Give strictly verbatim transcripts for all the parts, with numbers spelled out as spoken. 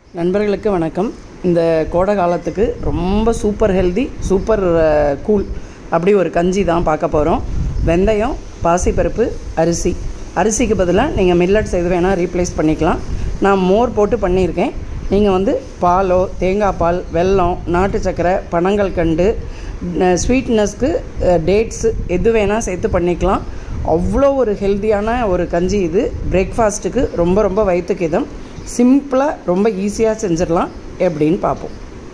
நண்பர்களுக்கு வணக்கம். இந்த கோடை காலத்துக்கு ரொம்ப சூப்பர் ஹெல்தி, சூப்பர் கூல் அப்படி ஒரு கஞ்சி தான் பார்க்க போகிறோம். வெந்தயம், பாசிப்பருப்பு, அரிசி. அரிசிக்கு பதிலாக நீங்கள் மில்லட்ஸ் எது வேணால் ரீப்ளேஸ் பண்ணிக்கலாம். நான் மோர் போட்டு பண்ணியிருக்கேன். நீங்கள் வந்து பாலோ, தேங்காய் பால், வெல்லம், நாட்டு சக்கரை, பனங்கல்கண்டு, ஸ்வீட்னஸ்க்கு டேட்ஸு எது வேணால் சேர்த்து பண்ணிக்கலாம். அவ்வளோ ஒரு ஹெல்த்தியான ஒரு கஞ்சி இது. பிரேக்ஃபாஸ்ட்டுக்கு ரொம்ப ரொம்ப வயிற்றுக்கு இதம். சிம்பிளாக ரொம்ப ஈஸியாக செஞ்சிடலாம். எப்படின்னு பார்ப்போம்.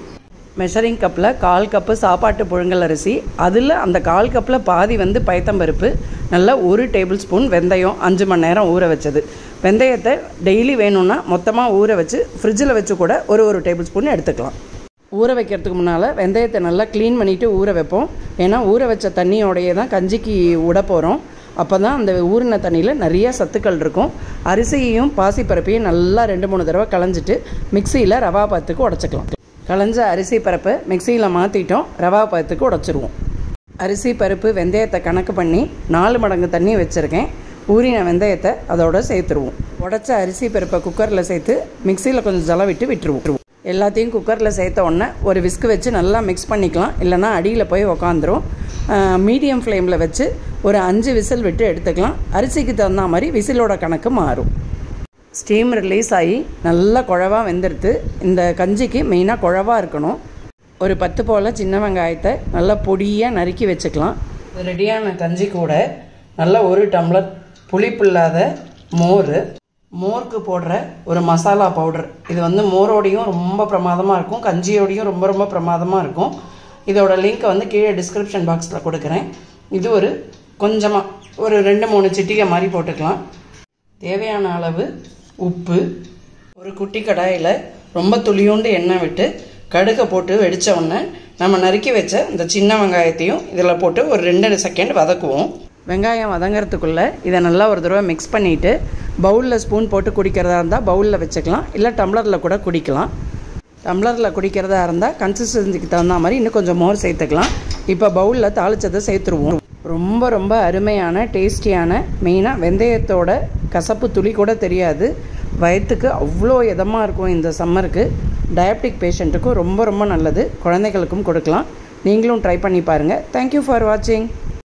மெஷரிங் கப்பில் கால் கப்பு சாப்பாட்டு புழுங்கல் அரிசி, அதில் அந்த கால் கப்பில் பாதி வந்து பயத்தம் பருப்பு, நல்லா ஒரு டேபிள் ஸ்பூன் வெந்தயம், அஞ்சு மணி நேரம் ஊற வச்சது. வெந்தயத்தை டெய்லி வேணும்னா மொத்தமாக ஊற வச்சு ஃப்ரிட்ஜில் வச்சு கூட ஒரு ஒரு டேபிள் ஸ்பூன் எடுத்துக்கலாம். ஊற வைக்கிறதுக்கு முன்னால் வெந்தயத்தை நல்லா க்ளீன் பண்ணிவிட்டு ஊற வைப்போம். ஏன்னா ஊற வச்ச தண்ணியோடையே தான் கஞ்சிக்கு விட போகிறோம். அப்போ தான் அந்த ஊறின தண்ணியில் நிறைய சத்துக்கள் இருக்கும். அரிசியையும் பாசிப்பருப்பையும் நல்லா ரெண்டு மூணு தடவை களைஞ்சிட்டு மிக்சியில் ரவா பத்துக்கு உடச்சிக்கலாம். களைஞ்ச அரிசி பருப்பை மிக்சியில் மாற்றிட்டோம், ரவா பத்துக்கு உடச்சிருவோம். அரிசி பருப்பு வெந்தயத்தை கணக்கு பண்ணி நாலு மடங்கு தண்ணி வச்சுருக்கேன். ஊறின வெந்தயத்தை அதோட சேர்த்துருவோம். உடச்ச அரிசி பருப்பை குக்கரில் சேர்த்து மிக்சியில் கொஞ்சம் ஜலம் விட்டு விட்டுருவோம். எல்லாத்தையும் குக்கரில் சேர்த்த உடனே ஒரு விஸ்கு வச்சு நல்லா மிக்ஸ் பண்ணிக்கலாம், இல்லைனா அடியில் போய் உக்காந்துரும். மீடியம் ஃப்ளேமில் வச்சு ஒரு அஞ்சு விசில் விட்டு எடுத்துக்கலாம். அரிசிக்கு தகுந்த மாதிரி விசிலோட கணக்கு மாறும். ஸ்டீம் ரிலீஸ் ஆகி நல்லா குழவா வெந்துடுத்து. இந்த கஞ்சிக்கு மெயினாக குழவா இருக்கணும். ஒரு பத்து போல் சின்ன வெங்காயத்தை நல்லா பொடியாக நறுக்கி வச்சுக்கலாம். ரெடியான கஞ்சி கூட நல்லா ஒரு டம்ளர் புளிப்பில்லாத மோர், மோருக்கு போடுற ஒரு மசாலா பவுடர். இது வந்து மோரோடையும் ரொம்ப பிரமாதமாக இருக்கும், கஞ்சியோடையும் ரொம்ப ரொம்ப பிரமாதமாக இருக்கும். இதோட லிங்க்கை வந்து கீழே டிஸ்கிரிப்ஷன் பாக்ஸில் கொடுக்குறேன். இது ஒரு கொஞ்சமாக ஒரு ரெண்டு மூணு சிட்டிகை மாதிரி போட்டுக்கலாம். தேவையான அளவு உப்பு. ஒரு குட்டி கடாயில் ரொம்ப துளியோண்டு எண்ணெய் விட்டு கடுகை போட்டு வெடித்த உடனே நம்ம நறுக்கி வச்ச இந்த சின்ன வெங்காயத்தையும் இதில் போட்டு ஒரு ரெண்டு செகண்ட் வதக்குவோம். வெங்காயம் வதங்கிறதுக்குள்ளே இதை நல்லா ஒரு தடவை மிக்ஸ் பண்ணிவிட்டு பவுலில் ஸ்பூன் போட்டு குடிக்கிறதா இருந்தால் பவுலில் வச்சுக்கலாம், இல்லை டம்ளரில் கூட குடிக்கலாம். டம்ளரில் குடிக்கிறதா இருந்தால் கன்சிஸ்டன்சிக்கு தகுந்த மாதிரி இன்னும் கொஞ்சம் மோர் சேர்த்துக்கலாம். இப்போ பவுலில் தாளித்ததை சேர்த்துருவோம். ரொம்ப ரொம்ப அருமையான டேஸ்டியான, மெயினாக வெந்தயத்தோட கசப்பு துளி கூட தெரியாது. வயிற்றுக்கு அவ்வளோ இதமாக இருக்கும். இந்த சம்மருக்கு டயபெட்டிக் பேஷண்ட்டுக்கும் ரொம்ப ரொம்ப நல்லது. குழந்தைகளுக்கும் கொடுக்கலாம். நீங்களும் ட்ரை பண்ணி பாருங்கள். தேங்க்யூ ஃபார் வாட்சிங்.